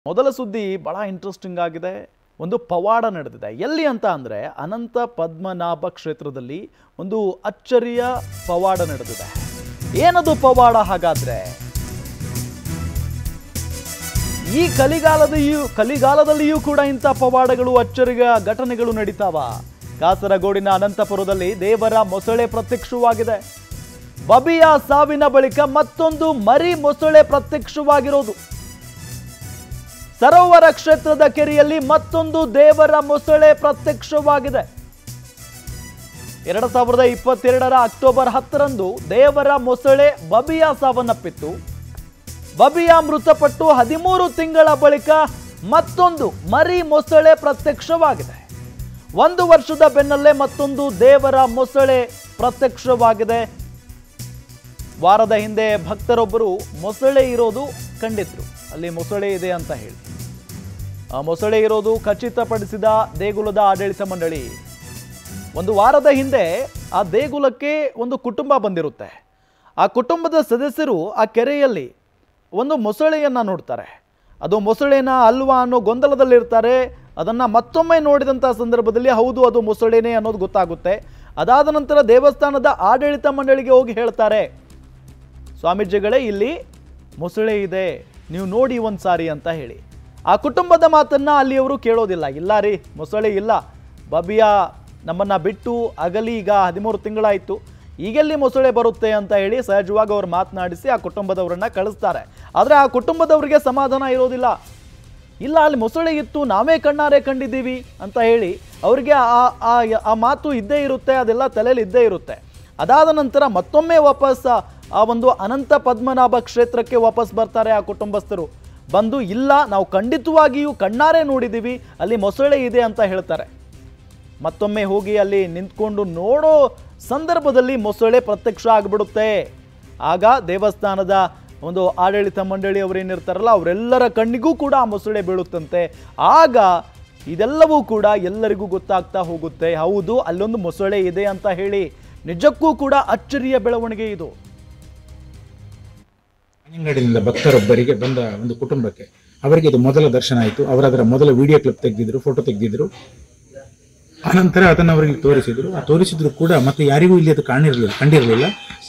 ಮೊದಲ ಸುದ್ದಿ ಬಹಳ ಇಂಟ್ರೆಸ್ಟಿಂಗ್ ಆಗಿದೆ. ಒಂದು ಪವಾಡ ನಡೆದಿದೆ. ಎಲ್ಲಿ ಅಂತ ಅಂದ್ರೆ ಅನಂತ ಪದ್ಮನಾಭ ಕ್ಷೇತ್ರದಲ್ಲಿ ಒಂದು ಅಚ್ಚರಿಯ ಪವಾಡ ನಡೆದಿದೆ. ಏನದು ಪವಾಡ ಹಾಗಾದ್ರೆ? ಈ ಕಲಿಗಾಲದಲ್ಲಿಯೂ ಕೂಡ ಇಂಥ ಪವಾಡಗಳು ಅಚ್ಚರಿಯ ಘಟನೆಗಳು ನಡೀತಾವ. ಕಾಸರಗೋಡಿನ ಅನಂತಪುರದಲ್ಲಿ ದೇವರ ಮೊಸಳೆ ಪ್ರತ್ಯಕ್ಷವಾಗಿದೆ. ಬಬಿಯ ಸಾವಿನ ಬಳಿಕ ಮತ್ತೊಂದು ಮರಿ ಮೊಸಳೆ ಪ್ರತ್ಯಕ್ಷವಾಗಿರೋದು. ಸರೋವರ ಕ್ಷೇತ್ರದ ಕೆರೆಯಲ್ಲಿ ಮತ್ತೊಂದು ದೇವರ ಮೊಸಳೆ ಪ್ರತ್ಯಕ್ಷವಾಗಿದೆ. 2022 ಅಕ್ಟೋಬರ್ 10ರಂದು ದೇವರ ಮೊಸಳೆ ಬಬಿಯ ಸಾವನ್ನಪ್ಪಿತ್ತು. ಬಬಿಯ ಮೃತಪಟ್ಟು 13 ತಿಂಗಳ ಬಳಿಕ ಮತ್ತೊಂದು ಮರಿ ಮೊಸಳೆ ಪ್ರತ್ಯಕ್ಷವಾಗಿದೆ. 1 ವರ್ಷದ ಬೆನ್ನಲ್ಲೇ ಮತ್ತೊಂದು ದೇವರ ಮೊಸಳೆ ಪ್ರತ್ಯಕ್ಷವಾಗಿದೆ. ವಾರದ ಹಿಂದೆ ಭಕ್ತರೊಬ್ಬರು ಮೊಸಳೆ ಇರೋದು ಕಂಡಿದ್ರು. ಅಲ್ಲಿ ಮೊಸಳೆ ಇದೆ ಅಂತ ಹೇಳಿ ಆ ಮೊಸಳೆ ಇರೋದು ಖಚಿತಪಡಿಸಿದ ದೇಗುಲದ ಆಡಳಿತ ಮಂಡಳಿ. 1 ವಾರದ ಹಿಂದೆ ಆ ದೇಗುಲಕ್ಕೆ ಒಂದು ಕುಟುಂಬ ಬಂದಿರುತ್ತೆ. ಆ ಕುಟುಂಬದ ಸದಸ್ಯರು ಆ ಕೆರೆಯಲ್ಲಿ ಒಂದು ಮೊಸಳೆಯನ್ನ ನೋಡ್ತಾರೆ. ಅದು ಮೊಸಳೆನ ಅಲ್ವಾ ಅನ್ನೋ ಗೊಂದಲದಲ್ಲಿರ್ತಾರೆ. ಅದನ್ನ ಮತ್ತೊಮ್ಮೆ ನೋಡಿದಂಥ ಸಂದರ್ಭದಲ್ಲಿ ಹೌದು ಅದು ಮೊಸಳೆನೇ ಅನ್ನೋದು ಗೊತ್ತಾಗುತ್ತೆ. ಅದಾದ ನಂತರ ದೇವಸ್ಥಾನದ ಆಡಳಿತ ಮಂಡಳಿಗೆ ಹೋಗಿ ಹೇಳ್ತಾರೆ, ಸ್ವಾಮೀಜಿಗಳೇ ಇಲ್ಲಿ ಮೊಸಳೆ ಇದೆ, ನೀವು ನೋಡಿ ಒಂದು ಸಾರಿ ಅಂತ ಹೇಳಿ. ಆ ಕುಟುಂಬದ ಮಾತನ್ನ ಅಲ್ಲಿಯವರು ಕೇಳೋದಿಲ್ಲ. ಇಲ್ಲ ರೀ, ಮೊಸಳೆ ಇಲ್ಲ, ಬಬಿಯ ನಮ್ಮನ್ನ ಬಿಟ್ಟು ಅಗಲಿ ಈಗ 13 ತಿಂಗಳಾಯಿತು, ಈಗೆಲ್ಲಿ ಮೊಸಳೆ ಬರುತ್ತೆ ಅಂತ ಹೇಳಿ ಸಹಜವಾಗಿ ಅವ್ರು ಮಾತನಾಡಿಸಿ ಆ ಕುಟುಂಬದವರನ್ನ ಕಳಿಸ್ತಾರೆ. ಆದರೆ ಆ ಕುಟುಂಬದವರಿಗೆ ಸಮಾಧಾನ ಇರೋದಿಲ್ಲ. ಇಲ್ಲ, ಅಲ್ಲಿ ಮೊಸಳೆ ಇತ್ತು, ನಾವೇ ಕಣ್ಣಾರೆ ಕಂಡಿದ್ದೀವಿ ಅಂತ ಹೇಳಿ ಅವರಿಗೆ ಆ ಮಾತು ಇದ್ದೇ ಇರುತ್ತೆ, ಅದೆಲ್ಲ ತಲೆಯಲ್ಲಿ ಇದ್ದೇ ಇರುತ್ತೆ. ಅದಾದ ನಂತರ ಮತ್ತೊಮ್ಮೆ ವಾಪಸ್ ಆ ಒಂದು ಅನಂತ ಪದ್ಮನಾಭ ಕ್ಷೇತ್ರಕ್ಕೆ ವಾಪಸ್ ಬರ್ತಾರೆ ಆ ಕುಟುಂಬಸ್ಥರು. ಬಂದು ಇಲ್ಲ, ನಾವು ಖಂಡಿತವಾಗಿಯೂ ಕಣ್ಣಾರೆ ನೋಡಿದ್ದೀವಿ, ಅಲ್ಲಿ ಮೊಸಳೆ ಇದೆ ಅಂತ ಹೇಳ್ತಾರೆ. ಮತ್ತೊಮ್ಮೆ ಹೋಗಿ ಅಲ್ಲಿ ನಿಂತ್ಕೊಂಡು ನೋಡೋ ಸಂದರ್ಭದಲ್ಲಿ ಮೊಸಳೆ ಪ್ರತ್ಯಕ್ಷ ಆಗಿಬಿಡುತ್ತೆ. ಆಗ ದೇವಸ್ಥಾನದ ಒಂದು ಆಡಳಿತ ಮಂಡಳಿ ಅವರೇನಿರ್ತಾರಲ್ಲ ಅವರೆಲ್ಲರ ಕಣ್ಣಿಗೂ ಕೂಡ ಆ ಮೊಸಳೆ ಬೀಳುತ್ತಂತೆ. ಆಗ ಇದೆಲ್ಲವೂ ಕೂಡ ಎಲ್ಲರಿಗೂ ಗೊತ್ತಾಗ್ತಾ ಹೋಗುತ್ತೆ, ಹೌದು ಅಲ್ಲೊಂದು ಮೊಸಳೆ ಇದೆ ಅಂತ ಹೇಳಿ. ನಿಜಕ್ಕೂ ಕೂಡ ಅಚ್ಚರಿಯ ಬೆಳವಣಿಗೆ ಇದು. ಅಂಗಡಿಯಿಂದ ಭಕ್ತರೊಬ್ಬರಿಗೆ ಬಂದ ಒಂದು ಕುಟುಂಬಕ್ಕೆ ಅವರಿಗೆ ಇದು ಮೊದಲ ದರ್ಶನ ಆಯಿತು. ಅವರದರ ಮೊದಲ ವಿಡಿಯೋ ಕ್ಲಿಪ್ ತೆಗೆದಿದ್ರು, ಫೋಟೋ ತೆಗೆದಿದ್ರು. ಆನಂತರ ಅದನ್ನು ಅವರಿಗೆ ತೋರಿಸಿದ್ರು. ಆ ತೋರಿಸಿದ್ರು ಕೂಡ ಮತ್ತೆ ಯಾರಿಗೂ ಇಲ್ಲಿ ಅದು ಕಂಡಿರಲಿಲ್ಲ.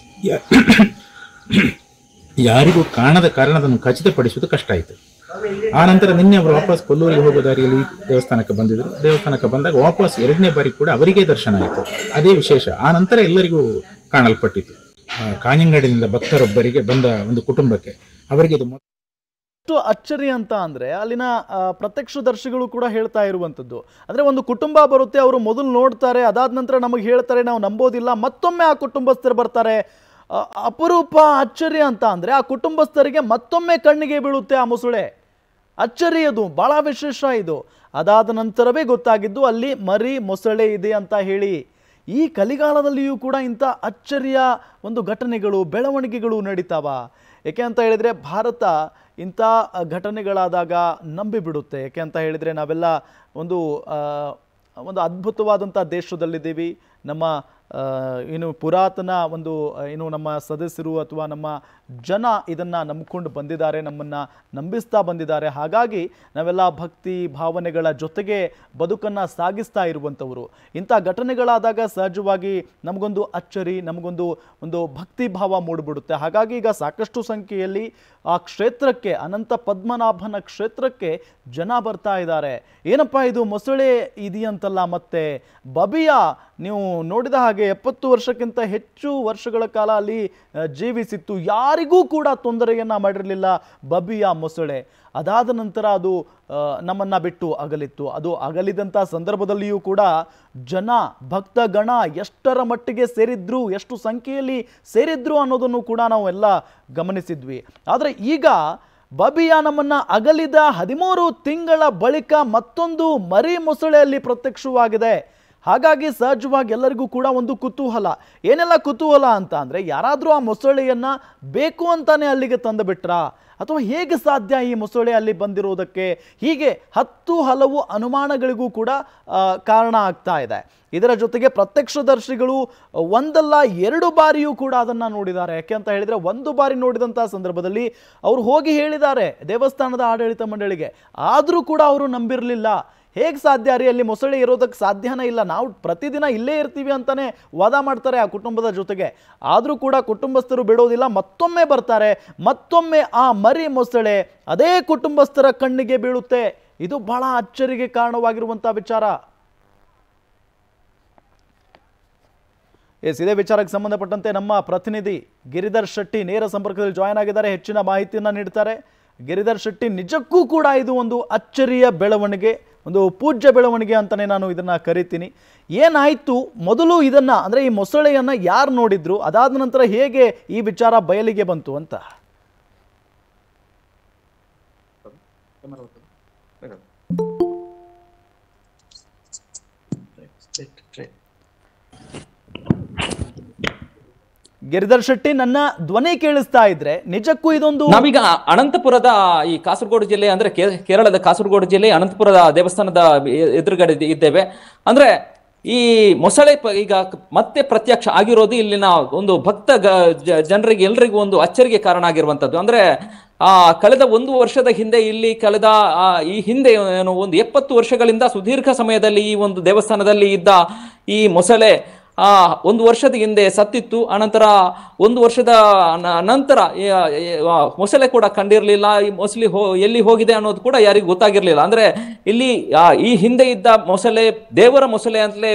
ಯಾರಿಗೂ ಕಾಣದ ಕಾರಣ ಅದನ್ನು ಖಚಿತಪಡಿಸುವುದು ಕಷ್ಟ ಆಯಿತು. ಆನಂತರ ನಿನ್ನೆ ಅವರು ವಾಪಸ್ ಕೊಲ್ಲೂರಿಗೆ ಹೋಗೋ ದಾರಿಯಲ್ಲಿ ದೇವಸ್ಥಾನಕ್ಕೆ ಬಂದಿದ್ರು. ದೇವಸ್ಥಾನಕ್ಕೆ ಬಂದಾಗ ವಾಪಸ್ 2ನೇ ಬಾರಿ ಕೂಡ ಅವರಿಗೆ ದರ್ಶನ ಆಯಿತು. ಅದೇ ವಿಶೇಷ. ಆ ನಂತರ ಎಲ್ಲರಿಗೂ ಕಾಣಲ್ಪಟ್ಟಿತು. ಕಾഞ്ഞങ്ങാടിನಿಂದ ಭಕ್ತರೊಬ್ಬರಿಗೆ ಬಂದ ಒಂದು ಕುಟುಂಬಕ್ಕೆ ಅವರಿಗೆ ಇದು ಅಚ್ಚರಿ ಅಂತ ಅಂದ್ರೆ ಅಲ್ಲಿನ ಪ್ರತ್ಯಕ್ಷದರ್ಶಿಗಳು ಕೂಡ ಹೇಳ್ತಾ ಇರುವಂಥದ್ದು. ಅಂದ್ರೆ ಒಂದು ಕುಟುಂಬ ಬರುತ್ತೆ, ಅವರು ಮೊದಲು ನೋಡ್ತಾರೆ, ಅದಾದ ನಂತರ ನಮಗೆ ಹೇಳ್ತಾರೆ, ನಾವು ನಂಬೋದಿಲ್ಲ, ಮತ್ತೊಮ್ಮೆ ಆ ಕುಟುಂಬಸ್ಥರು ಬರ್ತಾರೆ. ಅಪರೂಪ ಆಶ್ಚರ್ಯ ಅಂತ ಅಂದ್ರೆ ಆ ಕುಟುಂಬಸ್ಥರಿಗೆ ಮತ್ತೊಮ್ಮೆ ಕಣ್ಣಿಗೆ ಬೀಳುತ್ತೆ ಆ ಮೊಸಳೆ. ಅಚ್ಚರಿ, ಅದು ಬಹಳ ವಿಶೇಷ ಇದು. ಅದಾದ ನಂತರವೇ ಗೊತ್ತಾಗಿದ್ದು ಅಲ್ಲಿ ಮರಿ ಮೊಸಳೆ ಇದೆ ಅಂತ ಹೇಳಿ. ಈ ಕಲಿಗಾಲದಲ್ಲಿಯೂ ಕೂಡ ಇಂಥ ಅಚ್ಚರಿಯ ಒಂದು ಘಟನೆಗಳು ಬೆಳವಣಿಗೆಗಳು ನಡೀತಾವ. ಏಕೆ ಅಂತ ಹೇಳಿದರೆ ಭಾರತ ಇಂಥ ಘಟನೆಗಳಾದಾಗ ನಂಬಿಬಿಡುತ್ತೆ. ಏಕೆ ಅಂತ ಹೇಳಿದರೆ ನಾವೆಲ್ಲ ಒಂದು ಅದ್ಭುತವಾದಂಥ ದೇಶದಲ್ಲಿದ್ದೀವಿ. ನಮ್ಮ ಏನು ಪುರಾತನ ಒಂದು ಏನು ನಮ್ಮ ಸದಸ್ಯರು ಅಥವಾ ನಮ್ಮ ಜನ ಇದನ್ನು ನಂಬಿಕೊಂಡು ಬಂದಿದ್ದಾರೆ, ನಮ್ಮನ್ನು ನಂಬಿಸ್ತಾ ಬಂದಿದ್ದಾರೆ. ಹಾಗಾಗಿ ನಾವೆಲ್ಲ ಭಕ್ತಿ ಭಾವನೆಗಳ ಜೊತೆಗೆ ಬದುಕನ್ನು ಸಾಗಿಸ್ತಾ ಇರುವಂಥವರು. ಇಂಥ ಘಟನೆಗಳಾದಾಗ ಸಹಜವಾಗಿ ನಮಗೊಂದು ಅಚ್ಚರಿ, ಒಂದು ಭಕ್ತಿ ಭಾವ ಮೂಡಿಬಿಡುತ್ತೆ. ಹಾಗಾಗಿ ಈಗ ಸಾಕಷ್ಟು ಸಂಖ್ಯೆಯಲ್ಲಿ ಆ ಕ್ಷೇತ್ರಕ್ಕೆ, ಅನಂತ ಪದ್ಮನಾಭನ ಕ್ಷೇತ್ರಕ್ಕೆ ಜನ ಬರ್ತಾ ಇದ್ದಾರೆ. ಏನಪ್ಪ ಇದು ಮೊಸಳೆ ಇದೆಯಂತಲ್ಲ, ಮತ್ತೆ ಬಬಿಯ ನೀವು ನೋಡಿದ ಹಾಗೆ 70 ವರ್ಷಕ್ಕಿಂತ ಹೆಚ್ಚು ವರ್ಷಗಳ ಕಾಲ ಅಲ್ಲಿ ಜೀವಿಸಿತ್ತು. ಯಾರಿಗೂ ಕೂಡ ತೊಂದರೆಯನ್ನ ಮಾಡಿರಲಿಲ್ಲ ಬಬಿಯ ಮೊಸಳೆ. ಅದಾದ ನಂತರ ಅದು ನಮ್ಮನ್ನ ಬಿಟ್ಟು ಅಗಲಿತ್ತು. ಅದು ಅಗಲಿದಂಥ ಸಂದರ್ಭದಲ್ಲಿಯೂ ಕೂಡ ಜನ, ಭಕ್ತಗಣ ಎಷ್ಟರ ಮಟ್ಟಿಗೆ ಸೇರಿದ್ರು, ಎಷ್ಟು ಸಂಖ್ಯೆಯಲ್ಲಿ ಸೇರಿದ್ರು ಅನ್ನೋದನ್ನು ಕೂಡ ನಾವು ಎಲ್ಲ ಗಮನಿಸಿದ್ವಿ. ಆದರೆ ಈಗ ಬಬಿಯ ನಮ್ಮನ್ನ ಅಗಲಿದ 13 ತಿಂಗಳ ಬಳಿಕ ಮತ್ತೊಂದು ಮರಿ ಮೊಸಳೆಯಲ್ಲಿ ಪ್ರತ್ಯಕ್ಷವಾಗಿದೆ. ಹಾಗಾಗಿ ಸಹಜವಾಗಿ ಎಲ್ಲರಿಗೂ ಕೂಡ ಒಂದು ಕುತೂಹಲ. ಏನೆಲ್ಲ ಕುತೂಹಲ ಅಂತ ಅಂದರೆ, ಯಾರಾದರೂ ಆ ಮೊಸಳೆಯನ್ನು ಬೇಕು ಅಂತಾನೆ ಅಲ್ಲಿಗೆ ತಂದು ಬಿಟ್ರಾ, ಅಥವಾ ಹೇಗೆ ಸಾಧ್ಯ ಈ ಮೊಸಳೆ ಅಲ್ಲಿ ಬಂದಿರುವುದಕ್ಕೆ? ಹೀಗೆ ಹಲವು ಅನುಮಾನಗಳಿಗೂ ಕೂಡ ಕಾರಣ ಆಗ್ತಾ ಇದೆ. ಇದರ ಜೊತೆಗೆ ಪ್ರತ್ಯಕ್ಷದರ್ಶಿಗಳು ಒಂದಲ್ಲ 2 ಬಾರಿಯೂ ಕೂಡ ಅದನ್ನು ನೋಡಿದ್ದಾರೆ. ಯಾಕೆ ಅಂತ ಹೇಳಿದರೆ, 1 ಬಾರಿ ನೋಡಿದಂಥ ಸಂದರ್ಭದಲ್ಲಿ ಅವರು ಹೋಗಿ ಹೇಳಿದ್ದಾರೆ ದೇವಸ್ಥಾನದ ಆಡಳಿತ ಮಂಡಳಿಗೆ, ಆದರೂ ಕೂಡ ಅವರು ನಂಬಿರಲಿಲ್ಲ. ಹೇಗೆ ಸಾಧ್ಯ ರೀ, ಅಲ್ಲಿ ಮೊಸಳೆ ಇರೋದಕ್ಕೆ ಸಾಧ್ಯನೇ ಇಲ್ಲ, ನಾವು ಪ್ರತಿದಿನ ಇಲ್ಲೇ ಇರ್ತೀವಿ ಅಂತಾನೆ ವಾದ ಮಾಡ್ತಾರೆ ಆ ಕುಟುಂಬದ ಜೊತೆಗೆ. ಆದರೂ ಕೂಡ ಕುಟುಂಬಸ್ಥರು ಬಿಡೋದಿಲ್ಲ, ಮತ್ತೊಮ್ಮೆ ಬರ್ತಾರೆ, ಮತ್ತೊಮ್ಮೆ ಆ ಮರಿ ಮೊಸಳೆ ಅದೇ ಕುಟುಂಬಸ್ಥರ ಕಣ್ಣಿಗೆ ಬೀಳುತ್ತೆ. ಇದು ಬಹಳ ಅಚ್ಚರಿಗೆ ಕಾರಣವಾಗಿರುವಂಥ ವಿಚಾರ. ಇದೇ ವಿಚಾರಕ್ಕೆ ಸಂಬಂಧಪಟ್ಟಂತೆ ನಮ್ಮ ಪ್ರತಿನಿಧಿ ಗಿರಿಧರ್ ಶೆಟ್ಟಿ ನೇರ ಸಂಪರ್ಕದಲ್ಲಿ ಜಾಯ್ನ್ ಆಗಿದ್ದಾರೆ, ಹೆಚ್ಚಿನ ಮಾಹಿತಿಯನ್ನು ನೀಡ್ತಾರೆ. ಗಿರಿಧರ್ ಶೆಟ್ಟಿ, ನಿಜಕ್ಕೂ ಕೂಡ ಇದು ಒಂದು ಅಚ್ಚರಿಯ ಬೆಳವಣಿಗೆ, ಒಂದು ಪೂಜ್ಯ ಬೆಳವಣಿಗೆ ಅಂತಲೇ ನಾನು ಇದನ್ನು ಕರಿತೀನಿ. ಏನಾಯಿತು ಮೊದಲು ಇದನ್ನು, ಅಂದರೆ ಈ ಮೊಸಳೆಯನ್ನು ಯಾರು ನೋಡಿದ್ರು, ಅದಾದ ನಂತರ ಹೇಗೆ ಈ ವಿಚಾರ ಬಯಲಿಗೆ ಬಂತು ಅಂತ? ಗಿರಿಧರ್ ಶೆಟ್ಟಿ, ನನ್ನ ಧ್ವನಿ ಕೇಳಿಸ್ತಾ ಇದ್ರೆ ನಿಜಕ್ಕೂ ಇದೊಂದು, ನಾವೀಗ ಅನಂತಪುರದ ಈ ಕಾಸರಗೋಡು ಜಿಲ್ಲೆ ಅಂದ್ರೆ ಕೇರಳದ ಕಾಸರಗೋಡು ಜಿಲ್ಲೆ ಅನಂತಪುರದ ದೇವಸ್ಥಾನದ ಎದುರುಗಡೆ ಇದ್ದೇವೆ. ಅಂದ್ರೆ ಈ ಮೊಸಳೆ ಈಗ ಮತ್ತೆ ಪ್ರತ್ಯಕ್ಷ ಆಗಿರೋದು ಇಲ್ಲಿನ ಒಂದು ಭಕ್ತ ಜನರಿಗೆ ಎಲ್ರಿಗೂ ಒಂದು ಅಚ್ಚರಿಗೆ ಕಾರಣ ಆಗಿರುವಂತದ್ದು. ಅಂದ್ರೆ ಕಳೆದ 1 ವರ್ಷದ ಹಿಂದೆ ಇಲ್ಲಿ ಈ ಹಿಂದೆ ಒಂದು 70 ವರ್ಷಗಳಿಂದ ಸುದೀರ್ಘ ಸಮಯದಲ್ಲಿ ಈ ಒಂದು ದೇವಸ್ಥಾನದಲ್ಲಿ ಇದ್ದ ಈ ಮೊಸಳೆ 1 ವರ್ಷದ ಹಿಂದೆ ಸತ್ತಿತ್ತು. ಅನಂತರ 1 ವರ್ಷದ ನಂತರ ಮೊಸಳೆ ಕೂಡ ಕಂಡಿರಲಿಲ್ಲ. ಈ ಮೊಸಳೆ ಎಲ್ಲಿ ಹೋಗಿದೆ ಅನ್ನೋದು ಕೂಡ ಯಾರಿಗೂ ಗೊತ್ತಾಗಿರ್ಲಿಲ್ಲ. ಅಂದ್ರೆ ಇಲ್ಲಿ ಈ ಹಿಂದೆ ಇದ್ದ ಮೊಸಳೆ ದೇವರ ಮೊಸಳೆ ಅಂತಲೇ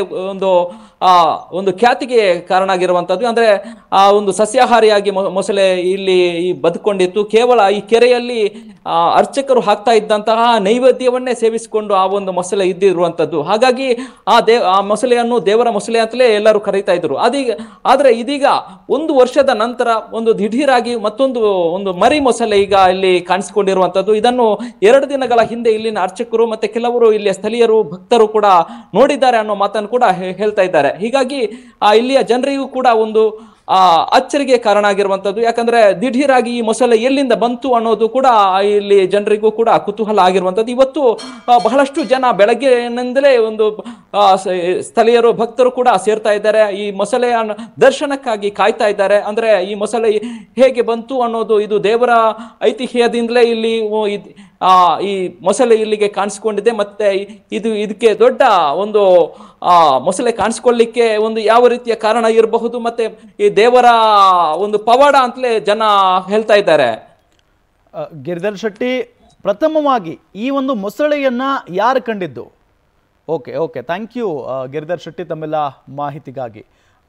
ಒಂದು ಖ್ಯಾತಿಗೆ ಕಾರಣ ಆಗಿರುವಂತದ್ದು. ಅಂದ್ರೆ ಒಂದು ಸಸ್ಯಾಹಾರಿಯಾಗಿ ಮೊಸಳೆ ಇಲ್ಲಿ ಬದುಕೊಂಡಿತ್ತು. ಕೇವಲ ಈ ಕೆರೆಯಲ್ಲಿ ಅರ್ಚಕರು ಹಾಕ್ತಾ ಇದ್ದಂತಹ ನೈವೇದ್ಯವನ್ನೇ ಸೇವಿಸಿಕೊಂಡು ಆ ಒಂದು ಮೊಸಳೆ ಇದ್ದಿರುವಂತದ್ದು. ಹಾಗಾಗಿ ಆ ಮೊಸಳೆಯನ್ನು ದೇವರ ಮೊಸಳೆ ಅಂತಲೇ ಎಲ್ಲರೂ ಕರೀತಾ ಇದ್ರು. ಆದ್ರೆ ಇದೀಗ 1 ವರ್ಷದ ನಂತರ ಒಂದು ದಿಢೀರಾಗಿ ಒಂದು ಮರಿ ಮೊಸಳೆ ಈಗ ಇಲ್ಲಿ ಕಾಣಿಸಿಕೊಂಡಿರುವಂತದ್ದು. ಇದನ್ನು 2 ದಿನಗಳ ಹಿಂದೆ ಇಲ್ಲಿನ ಅರ್ಚಕರು ಮತ್ತೆ ಕೆಲವರು ಇಲ್ಲಿಯ ಸ್ಥಳೀಯರು ಭಕ್ತರು ಕೂಡ ನೋಡಿದ್ದಾರೆ ಅನ್ನೋ ಮಾತನ್ನು ಕೂಡ ಹೇಳ್ತಾ ಇದ್ದಾರೆ. ಹೀಗಾಗಿ ಇಲ್ಲಿಯ ಜನರಿಗೂ ಕೂಡ ಒಂದು ಅಚ್ಚರಿಗೆ ಕಾರಣ ಆಗಿರುವಂತದ್ದು. ಯಾಕಂದ್ರೆ ದಿಢೀರಾಗಿ ಈ ಮೊಸಳೆ ಎಲ್ಲಿಂದ ಬಂತು ಅನ್ನೋದು ಕೂಡ ಇಲ್ಲಿ ಜನರಿಗೂ ಕೂಡ ಕುತೂಹಲ ಆಗಿರುವಂತದ್ದು. ಇವತ್ತು ಬಹಳಷ್ಟು ಜನ ಬೆಳಗ್ಗೆಯಿಂದಲೇ ಒಂದು ಸ್ಥಳೀಯರು ಭಕ್ತರು ಕೂಡ ಸೇರ್ತಾ ಇದ್ದಾರೆ, ಈ ಮೊಸಳೆಯ ದರ್ಶನಕ್ಕಾಗಿ ಕಾಯ್ತಾ ಇದ್ದಾರೆ. ಅಂದ್ರೆ ಈ ಮೊಸಳೆ ಹೇಗೆ ಬಂತು ಅನ್ನೋದು, ಇದು ದೇವರ ಐತಿಹ್ಯದಿಂದಲೇ ಇಲ್ಲಿ ಈ ಮೊಸಳೆ ಇಲ್ಲಿಗೆ ಕಾಣಿಸಿಕೊಂಡಿದೆ. ಮತ್ತೆ ಇದಕ್ಕೆ ದೊಡ್ಡ ಒಂದು ಮೊಸಳೆ ಕಾಣಿಸ್ಕೊಳ್ಳಿಕ್ಕೆ ಒಂದು ಯಾವ ರೀತಿಯ ಕಾರಣ ಇರಬಹುದು, ಮತ್ತೆ ಈ ದೇವರ ಒಂದು ಪವಾಡ ಅಂತಲೇ ಜನ ಹೇಳ್ತಾ ಇದ್ದಾರೆ. ಗಿರಿಧರ್ ಶೆಟ್ಟಿ, ಪ್ರಥಮವಾಗಿ ಈ ಒಂದು ಮೊಸಳೆಯನ್ನ ಯಾರು ಕಂಡಿದ್ದು? Okay, thank you Giridhar Shetty ತಮ್ಮೆಲ್ಲ ಮಾಹಿತಿಗಾಗಿ.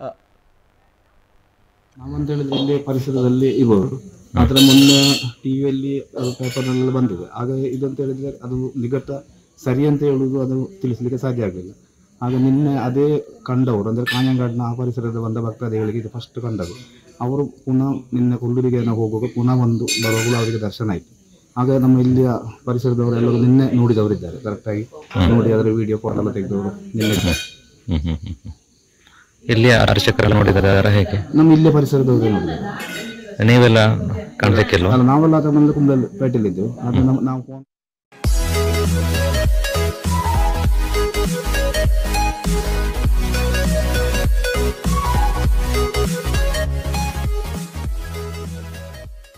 ನಾವಂತ ಹೇಳಿದ್ರೆ ಇಲ್ಲಿ ಪರಿಸರದಲ್ಲಿ ಇರುವವರು, ಅದರ ಮೊನ್ನೆ ಟಿವಿಯಲ್ಲಿ ಪೇಪರ್ನಲ್ಲೆಲ್ಲ ಬಂದಿದೆ. ಆಗ ಇದಂತ ಹೇಳಿದ್ರೆ ಅದು ನಿಕಟ ಸರಿ ಅಂತ ಹೇಳುವುದು ಅದು ತಿಳಿಸಲಿಕ್ಕೆ ಸಾಧ್ಯ ಆಗಲಿಲ್ಲ. ಆಗ ನಿನ್ನೆ ಅದೇ ಕಂಡವರು, ಅಂದರೆ ಕಾಂಜಂಗಾಡಿನ ಆ ಪರಿಸರದ ಬಂದ ಭಕ್ತಾದಿಗಳಿಗೆ ಇದು ಫಸ್ಟ್ ಕಂಡರು. ಅವರು ಪುನಃ ನಿನ್ನೆ ಕೊಲ್ಲೂರಿಗೆ ಹೋಗುವಾಗ ಪುನಃ ಬರುವಾಗಲೂ ಅವರಿಗೆ ದರ್ಶನ ಆಯಿತು. ಆಗ ನಮ್ಮ ಇಲ್ಲಿಯ ಪರಿಸರದವರೆಲ್ಲರೂ ನಿನ್ನೆ ನೋಡಿದವರಿದ್ದಾರೆ, ಕರೆಕ್ಟಾಗಿ ನೋಡಿ ಅದರ ವಿಡಿಯೋ ಫೋಟೋ ಎಲ್ಲ ತೆಗೆದವರು ನಿನ್ನೆ. ಇಲ್ಲಿಯ ಅರ್ಚಕರೆಲ್ಲ ನೋಡಿದ್ದಾರೆ ಹೇಗೆ? ನಮ್ಮ ಇಲ್ಲಿಯ ಪರಿಸರದವರೇ ನೋಡಿದ್ದಾರೆ. ನೀವೆಲ್ಲ ಕಾಣಲಿಕ್ಕಿಲ್ಲ? ನಾವೆಲ್ಲ ಅದರ ಕುಂಬಳಪೇಟೆಯಲ್ಲಿದ್ದೆವು. ಆದರೆ ನಾವು